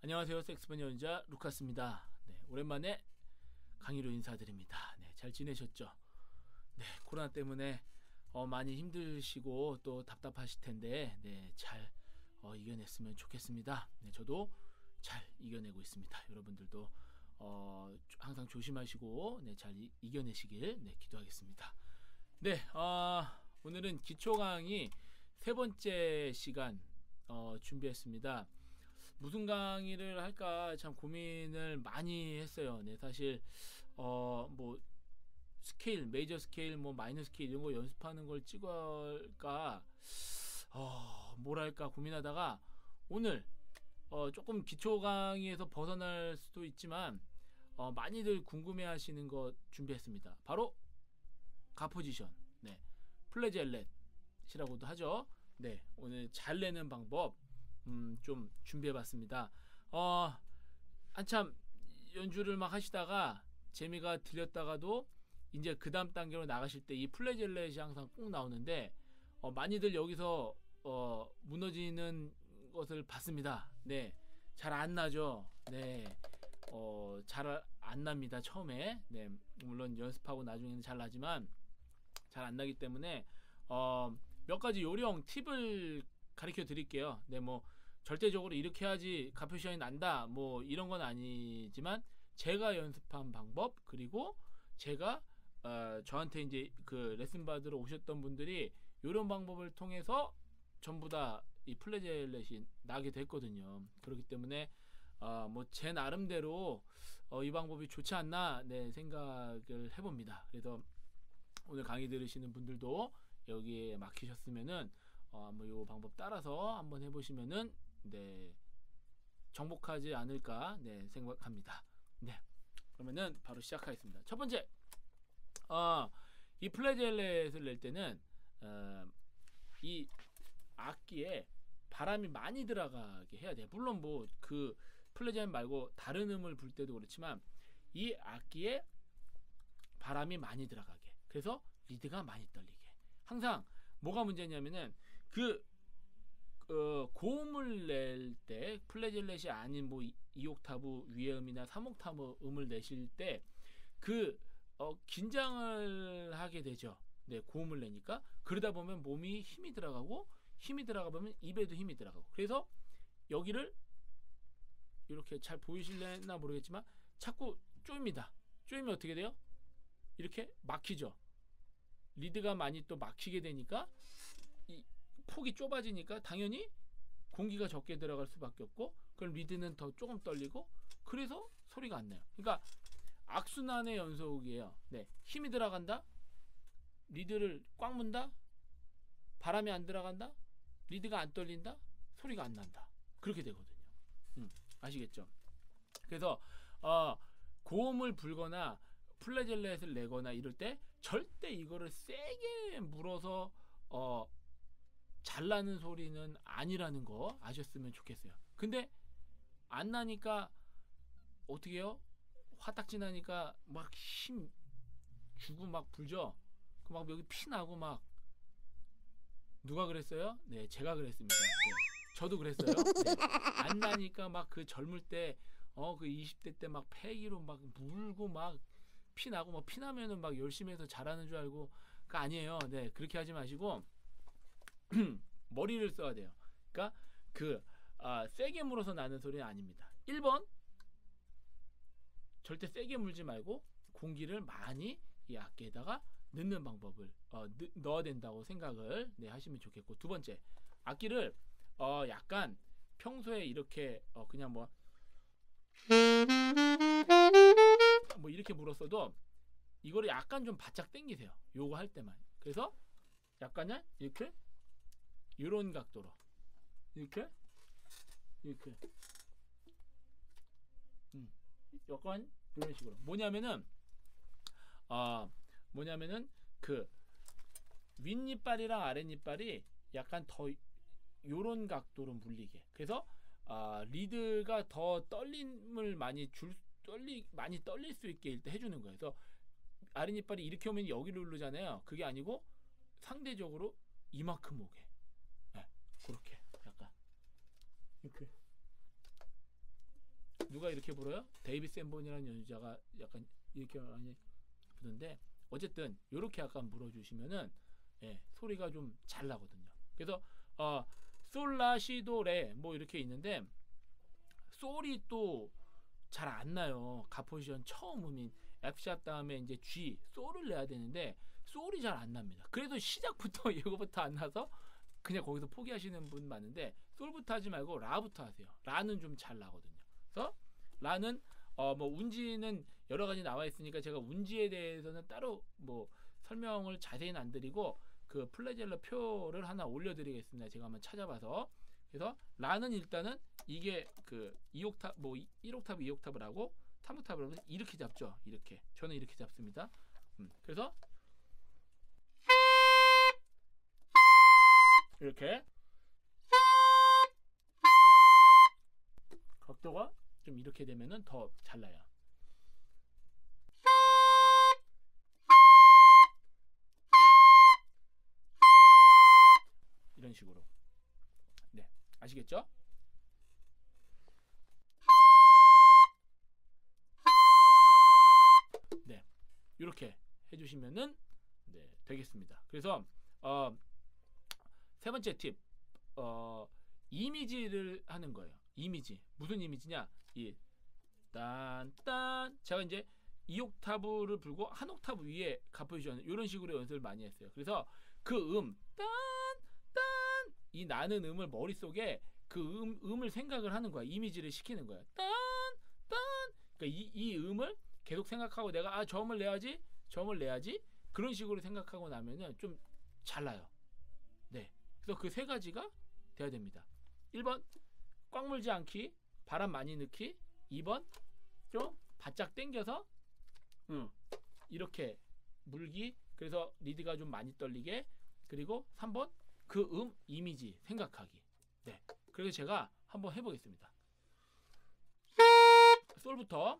안녕하세요. 색스폰 연주자 루카스입니다. 네, 오랜만에 강의로 인사드립니다. 네, 잘 지내셨죠? 네, 코로나 때문에 많이 힘드시고 또 답답하실 텐데 잘 이겨냈으면 좋겠습니다. 네, 저도 잘 이겨내고 있습니다. 여러분들도 항상 조심하시고 잘 이겨내시길 기도하겠습니다. 네, 오늘은 기초 강의 세 번째 시간 준비했습니다. 무슨 강의를 할까 참 고민을 많이 했어요. 네, 사실 뭐 스케일, 메이저 스케일, 뭐 마이너 스케일 이런 거 연습하는 걸 찍을까, 뭘 할까 고민하다가 오늘 조금 기초 강의에서 벗어날 수도 있지만 많이들 궁금해하시는 것 준비했습니다. 바로 가 포지션, 네, 플래젤렛이라고도 하죠. 네, 오늘 잘 내는 방법 좀 준비해봤습니다. 한참 연주를 막 하시다가 재미가 들렸다가도 이제 그 다음 단계로 나가실 때 이 플래젤렛이 항상 꼭 나오는데 많이들 여기서 무너지는 것을 봤습니다. 네, 잘 안 나죠. 네, 잘 안 납니다. 처음에. 네, 물론 연습하고 나중에는 잘 나지만 잘 안 나기 때문에 몇 가지 요령 팁을 가르쳐 드릴게요. 네, 뭐 절대적으로 이렇게 해야지 가 포지션이 난다 뭐 이런 건 아니지만 제가 연습한 방법, 그리고 제가 저한테 이제 그 레슨 받으러 오셨던 분들이 이런 방법을 통해서 전부 다 이 플래젤렛이 나게 됐거든요. 그렇기 때문에 뭐 제 나름대로 이 방법이 좋지 않나 생각을 해봅니다. 그래서 오늘 강의 들으시는 분들도 여기에 막히셨으면은 한번 이 방법 따라서 한번 해보시면은 정복하지 않을까 생각합니다. 네, 그러면은 바로 시작하겠습니다. 첫 번째, 이 플래젤렛을 낼 때는 이 악기에 바람이 많이 들어가게 해야 돼요. 물론 뭐 그 플래젤렛 말고 다른 음을 불 때도 그렇지만 이 악기에 바람이 많이 들어가게, 그래서 리드가 많이 떨리게. 항상 뭐가 문제냐면은 그 고음을 낼 때 플래젤렛이 아닌 뭐 2옥타브 위의 음이나 3옥타브 음을 내실 때 그 긴장을 하게 되죠. 네, 고음을 내니까. 그러다 보면 몸이 힘이 들어가고, 힘이 들어가 보면 입에도 힘이 들어가고, 그래서 여기를 이렇게 잘 보이실래나 모르겠지만 자꾸 쪼입니다. 쪼이면 어떻게 돼요? 이렇게 막히죠. 리드가 많이 또 막히게 되니까 이 폭이 좁아지니까 당연히 공기가 적게 들어갈 수밖에 없고, 그럼 리드는 더 조금 떨리고, 그래서 소리가 안 나요. 그러니까 악순환의 연속이에요. 네, 힘이 들어간다, 리드를 꽉 문다, 바람이 안 들어간다, 리드가 안 떨린다, 소리가 안 난다. 그렇게 되거든요. 아시겠죠? 그래서 고음을 불거나 플래젤렛을 내거나 이럴 때 절대 이거를 세게 물어서 잘 나는 소리는 아니라는 거 아셨으면 좋겠어요. 근데 안 나니까 어떻게 해요? 화딱지 나니까 막 힘 주고 막 불죠. 막 여기 피 나고 막. 누가 그랬어요? 네, 제가 그랬습니다. 네, 저도 그랬어요. 네, 안 나니까 막 그 젊을 때 그 20대 때 막 패기로 막 물고 막 피 나고, 막 피 나면은 막 열심히 해서 잘하는 줄 알고. 그거 아니에요. 네, 그렇게 하지 마시고 머리를 써야 돼요. 그러니까 세게 물어서 나는 소리는 아닙니다. 1번, 절대 세게 물지 말고 공기를 많이 이 악기에다가 넣는 방법을 넣어야 된다고 생각을 하시면 좋겠고, 두 번째, 악기를 약간 평소에 이렇게 그냥 뭐 이렇게 물었어도 이거를 약간 좀 바짝 당기세요. 요거 할 때만. 그래서 약간은 이렇게 이런 각도로 이렇게 약간 이런 식으로. 뭐냐면은 그 윗니빨이랑 아랫니빨이 약간 더 요런 각도로 물리게. 그래서 리드가 더 떨림을 많이 많이 떨릴 수 있게 일단 해주는 거예요. 그래서 아랫니빨이 이렇게 오면 여기로 누르잖아요. 그게 아니고 상대적으로 이만큼 오게. 네, 그렇게 약간 이렇게 누가 이렇게 불어요? 데이비 샌본이라는 연주자가 약간 이렇게 많이 부르는데 어쨌든 이렇게 약간 불어주시면은 예, 소리가 좀 잘 나거든요. 그래서 솔라시도레 뭐 이렇게 있는데 솔이 또 잘 안 나요. 가 포지션 처음 음인 F샵 다음에 이제 G 솔을 내야 되는데 솔이 잘 안 납니다. 그래도 시작부터 이거부터 안 나서 그냥 거기서 포기하시는 분 많은데 솔부터 하지 말고 라부터 하세요. 라는 좀 잘 나거든요. 그래서 라는 뭐 운지는 여러 가지 나와 있으니까 제가 운지에 대해서는 따로 뭐 설명을 자세히는 안 드리고 그 플레젤러 표를 하나 올려드리겠습니다. 제가 한번 찾아봐서. 그래서 라는 일단은 이게 그 2옥탑 뭐 1옥탑 2옥탑을 3옥탑을 이렇게 잡죠. 이렇게 저는 이렇게 잡습니다. 그래서 이렇게 각도가 좀 이렇게 되면은 더 잘 나요. 이런 식으로. 네, 아시겠죠? 네, 이렇게 해주시면은 네, 되겠습니다. 그래서 세 번째 팁, 이미지를 하는 거예요. 이미지 무슨 이미지냐? 이 딴딴 제가 이제 2옥타브를 불고 한 옥타브 위에 가 포지션 이런 식으로 연습을 많이 했어요. 그래서 그 딴 딴 이 나는 음을 머릿속에 그 음을 생각을 하는 거야. 이미지를 시키는 거야. 딴 그러니까 이 음을 계속 생각하고 내가 저음을 내야지 저음을 내야지 그런 식으로 생각하고 나면은 좀 잘 나요. 네, 그래서 그 세 가지가 돼야 됩니다. 1번 꽉 물지 않기, 바람 많이 넣기. 2번 좀 바짝 당겨서 이렇게 물기. 그래서 리드가 좀 많이 떨리게. 그리고 3번 그 이미지 생각하기. 네, 그래서 제가 한번 해보겠습니다. 솔부터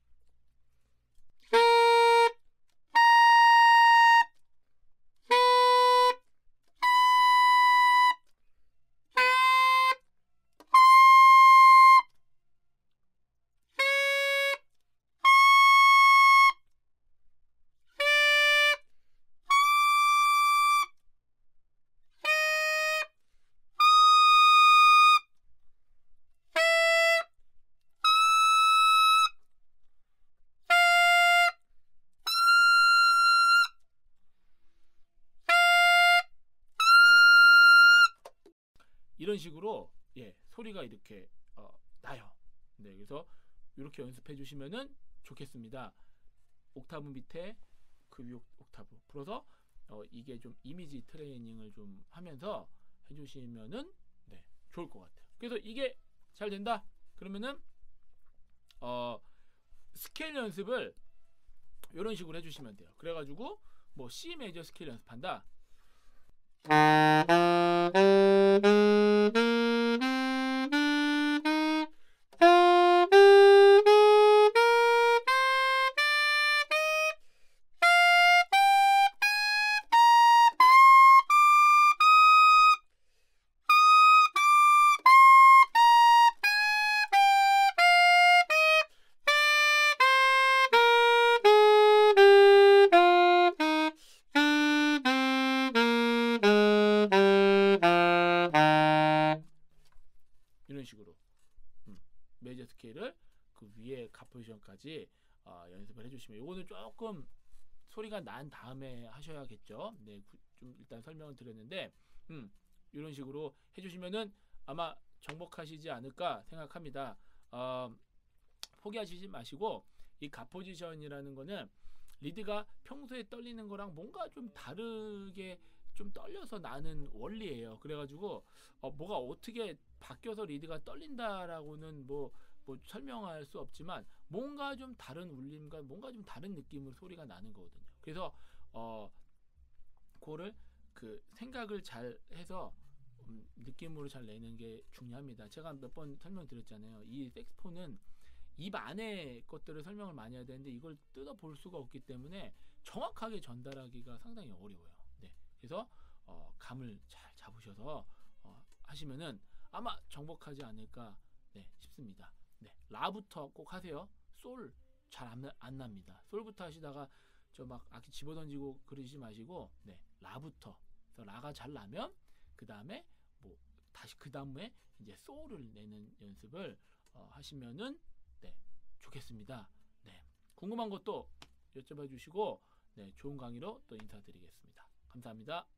이런 식으로 예, 소리가 이렇게 나요. 네, 그래서 이렇게 연습해 주시면은 좋겠습니다. 옥타브 밑에 그 위 옥타브 불어서 이게 좀 이미지 트레이닝을 좀 하면서 해주시면은 네, 좋을 것 같아요. 그래서 이게 잘 된다. 그러면은 스케일 연습을 이런 식으로 해주시면 돼요. 그래가지고 뭐 C 메이저 스케일 연습한다. 이런 식으로 메이저 스케일을 그 위에 가 포지션까지 연습을 해주시면 이거는 조금 소리가 난 다음에 하셔야겠죠. 네, 좀 일단 설명을 드렸는데 이런 식으로 해주시면은 아마 정복하시지 않을까 생각합니다. 포기하시지 마시고 이 가 포지션이라는 거는 리드가 평소에 떨리는 거랑 뭔가 좀 다르게 좀 떨려서 나는 원리예요. 그래가지고 뭐가 어떻게 바뀌어서 리드가 떨린다라고는 뭐 설명할 수 없지만 뭔가 좀 다른 울림과 뭔가 좀 다른 느낌으로 소리가 나는 거거든요. 그래서 그거를 그 생각을 잘 해서 느낌으로 잘 내는 게 중요합니다. 제가 몇 번 설명드렸잖아요. 이 색스폰은 입 안에 것들을 설명을 많이 해야 되는데 이걸 뜯어 볼 수가 없기 때문에 정확하게 전달하기가 상당히 어려워요. 네, 그래서 감을 잘 잡으셔서 하시면은 아마 정복하지 않을까 네, 싶습니다. 네. 라부터 꼭 하세요. 솔 잘 안 납니다. 솔부터 하시다가 저 막 악기 집어던지고 그러지 마시고 네, 라부터. 그래서 라가 잘 나면 그 다음에 뭐 다시 그 다음에 이제 솔을 내는 연습을 하시면은 네, 좋겠습니다. 네, 궁금한 것도 여쭤봐 주시고 네, 좋은 강의로 또 인사드리겠습니다. 감사합니다.